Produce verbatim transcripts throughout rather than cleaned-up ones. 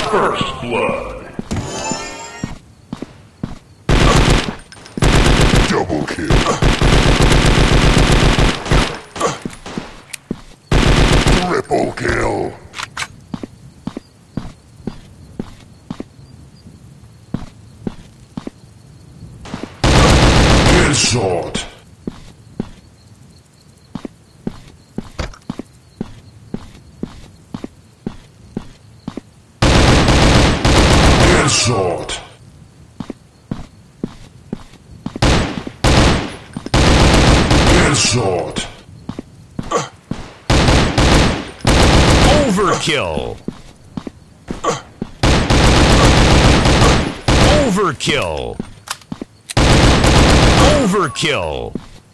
First blood. Double kill. Triple kill. Headshot. Headshot. Headshot. Overkill. Overkill. Overkill.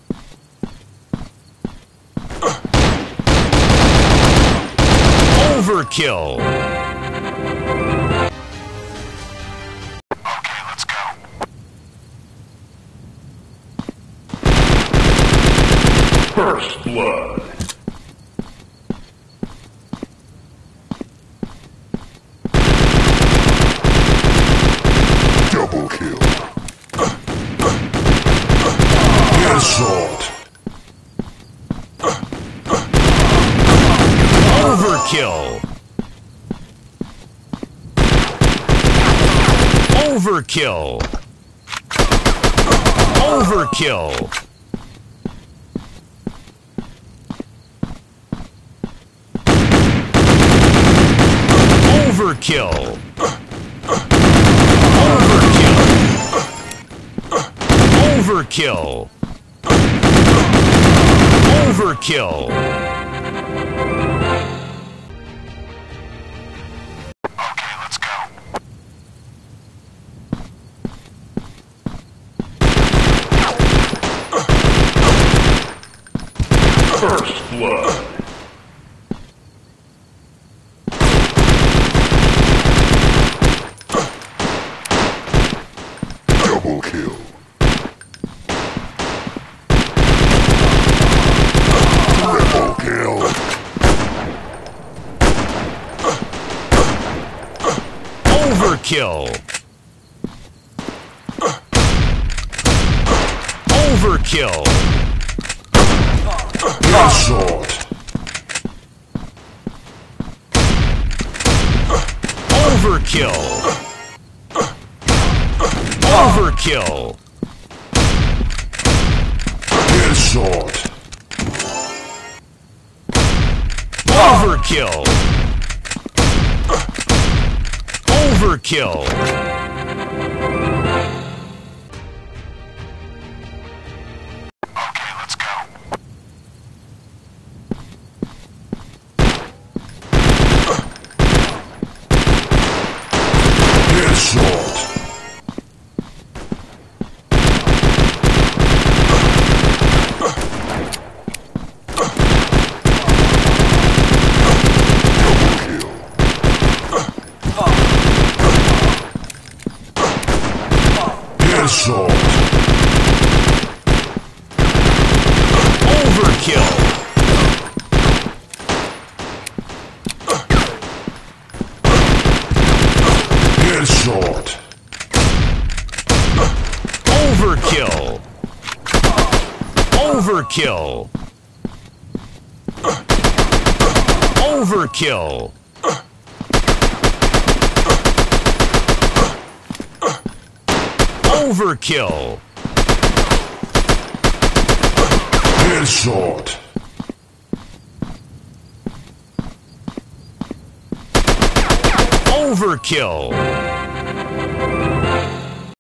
Overkill. Okay, let's go. First blood. Double kill. Headshot. Overkill. Overkill. Overkill. Overkill. Overkill. Overkill. Okay, let's go. First blood. Double kill. Triple kill. Overkill. Overkill. Headshot. Overkill. Overkill. Headshot. Overkill. Overkill. Okay, let's go. Headshot. Headshot. Overkill. Headshot. Overkill. Overkill. Overkill. Overkill. Headshot. Overkill.